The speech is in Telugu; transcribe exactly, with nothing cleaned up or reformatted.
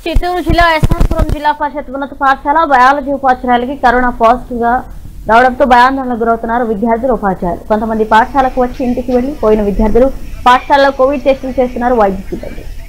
చిత్తూరు జిల్లా ఎస్ఆర్పురం జిల్లా పరిషత్ ఉన్నత పాఠశాల బయాలజీ ఉపాధ్యాయులకి కరోనా పాజిటివ్ గా రావడంతో భయాందోళనకు గురవుతున్నారు విద్యార్థులు ఉపాధ్యాయులు. కొంతమంది పాఠశాలకు వచ్చి ఇంటికి వెళ్లి పోయిన విద్యార్థులు పాఠశాలలో కోవిడ్ టెస్టులు చేస్తున్నారు వైద్య సిబ్బంది.